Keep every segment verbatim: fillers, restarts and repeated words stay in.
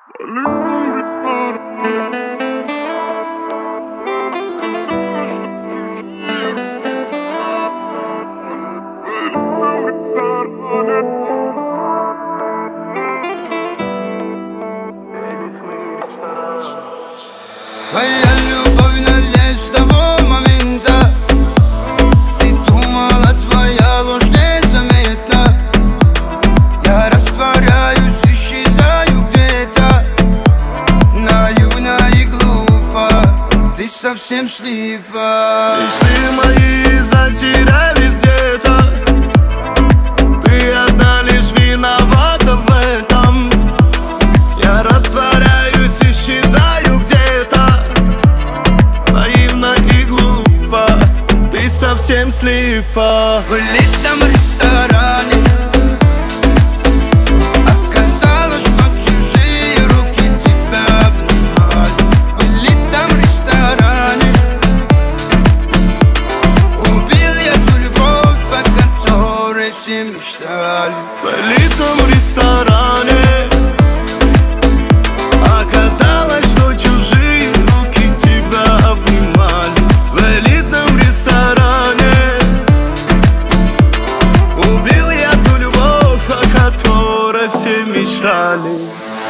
Твоя любовь надеюсь с того момента. Ты думала, твоя ложь незаметна. Я растворяюсь, исчезаю где-то. Наивно и глупо, ты совсем слепа. Мечты мои затерялись где-то. Ты одна лишь виновата в этом. Я растворяюсь, исчезаю где-то. Наивно и глупо, ты совсем слепа. В элитном ресторане оказалось, что чужие руки тебя обнимали. В элитном ресторане убил я ту любовь, о которой все мечтали. В элитном ресторане оказалось, что чужие руки тебя обнимали. В элитном ресторане убил я ту любовь, о которой все мечтали.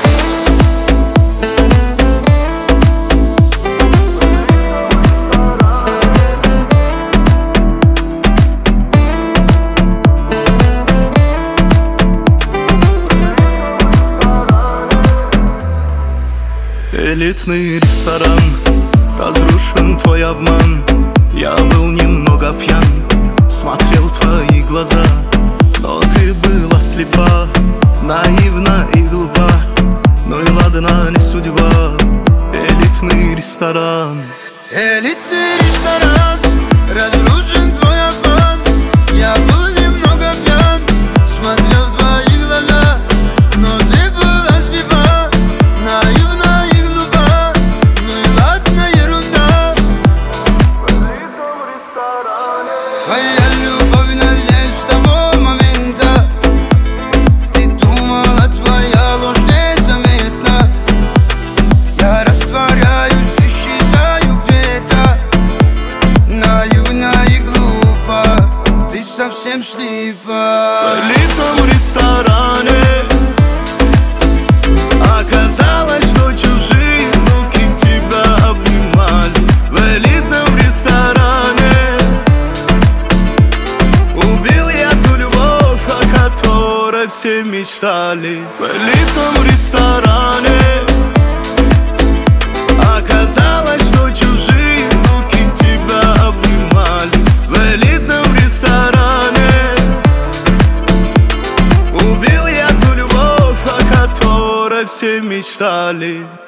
Элитный ресторан, разрушен твой обман. Я был немного пьян, смотрел в твои глаза, но ты была слепа, наивна и глупа. Ну и ладно, не судьба. Элитный ресторан. Элитный ресторан, разрушен твой обман. Я был немного пьян, смотрел в твои глаза, но ты была слепа, наивна и глупа. Ну и ладно, ерунда. Твоя любовь надеюсь с того момента. Ты думала, твоя ложь незаметна. Я растворяюсь, исчезаю где-то. Наивна и глупо, ты совсем слепа. В элитном ресторане оказалось, что чужие руки тебя обнимали. В элитном ресторане убил я ту любовь, о которой все мечтали. В элитном ресторане оказалось, что чужие руки тебя обнимали. В элитном ресторане убил я ту любовь, о которой все мечтали.